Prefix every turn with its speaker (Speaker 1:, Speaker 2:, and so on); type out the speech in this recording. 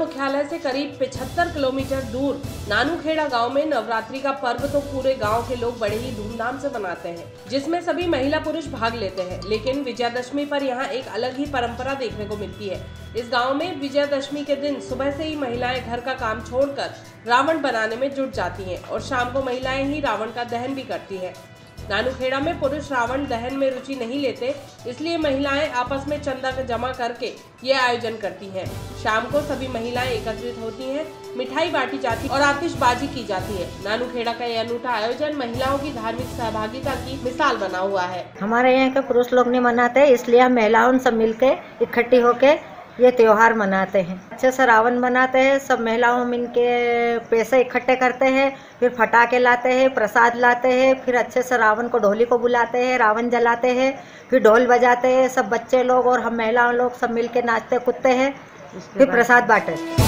Speaker 1: मुख्यालय से करीब 75 किलोमीटर दूर नानूखेड़ा गांव में नवरात्रि का पर्व तो पूरे गांव के लोग बड़े ही धूमधाम से मनाते हैं, जिसमें सभी महिला पुरुष भाग लेते हैं। लेकिन विजयादशमी पर यहां एक अलग ही परंपरा देखने को मिलती है। इस गांव में विजयादशमी के दिन सुबह से ही महिलाएं घर का काम छोड़कर रावण बनाने में जुट जाती हैं और शाम को महिलाएं ही रावण का दहन भी करती हैं। नानूखेड़ा में पुरुष रावण दहन में रुचि नहीं लेते, इसलिए महिलाएं आपस में चंदा जमा करके ये आयोजन करती हैं। शाम को सभी महिलाएं एकत्रित होती हैं, मिठाई बांटी जाती और आतिशबाजी की जाती है। नानूखेड़ा का ये अनूठा आयोजन महिलाओं की धार्मिक सहभागिता की मिसाल बना हुआ है।
Speaker 2: हमारे यहाँ के पुरुष लोग नहीं मनाते, इसलिए हम महिलाओं सब मिलके इकट्ठी होके ये त्योहार मनाते हैं। अच्छे से रावण बनाते हैं, सब महिलाओं मिलके पैसे इकट्ठे करते हैं, फिर फटाके लाते हैं, प्रसाद लाते हैं, फिर अच्छे से रावण को ढोली को बुलाते हैं, रावण जलाते हैं, फिर ढोल बजाते हैं। सब बच्चे लोग और हम महिलाओं लोग सब मिलके नाचते कूदते हैं, फिर प्रसाद बांटते हैं।